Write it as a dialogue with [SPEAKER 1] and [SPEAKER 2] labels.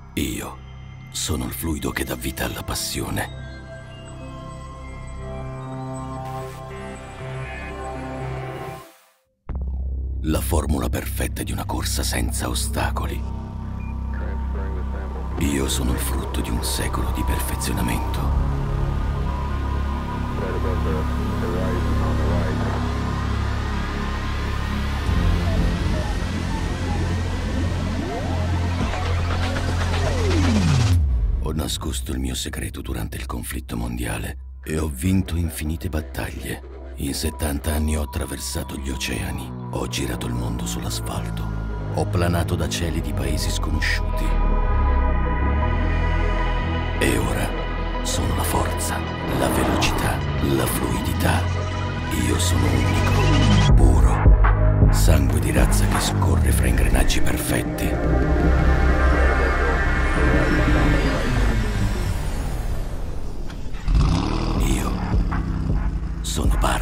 [SPEAKER 1] Io sono il fluido che dà vita alla passione. La formula perfetta di una corsa senza ostacoli. Io sono il frutto di un secolo di perfezionamento. Ho nascosto il mio segreto durante il conflitto mondiale e ho vinto infinite battaglie. In 70 anni ho attraversato gli oceani, ho girato il mondo sull'asfalto, ho planato da cieli di paesi sconosciuti. E ora sono la forza, la velocità, la fluidità. Io sono unico, puro, sangue di razza che scorre fra ingranaggi perfetti. Io sono parte